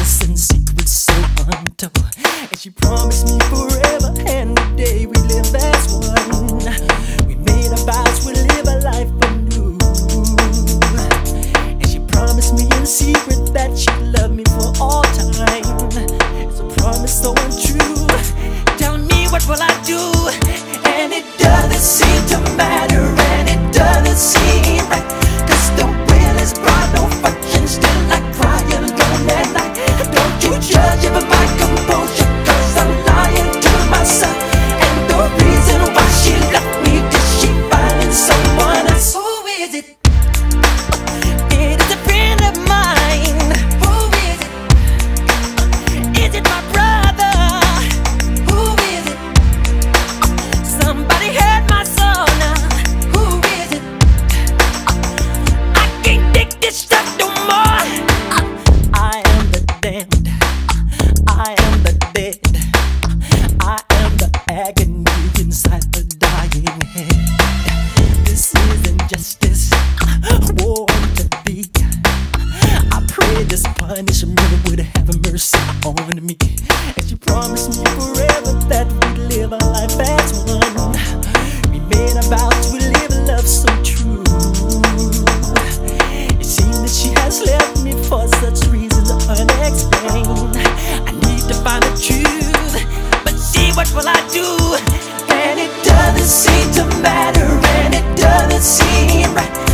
jealous and secrets so untold. And she promised me forever, and the day we live as one. We made our vows, we live a life anew. And she promised me in secret that she'd love me for all time. It's a promise so untrue. Tell me, what will I do? And it doesn't seem to matter, and it doesn't seem right, 'cause the will is bright, no fortune, still I cry alone at night. Don't you judge even my composure, 'cause I'm lying to myself. And the reason why she left me, did she find someone else? Who is it? It is a friend of mine. Who is it? Is it my brother? Who is it? Somebody hurt my soul now. Who is it? I can't take this stuff no more. I am the damned, I am the dead, I am the agony inside the dying head. This isn't justice, war to be. I pray this punishment would have mercy on me. And she promised me forever that we'd live a life as one. We made our vows, we live a love so true. It seems that she has left me for such reasons unexplained. I need to find the truth, but see, what will I do? And it doesn't seem to matter, and it doesn't seem right,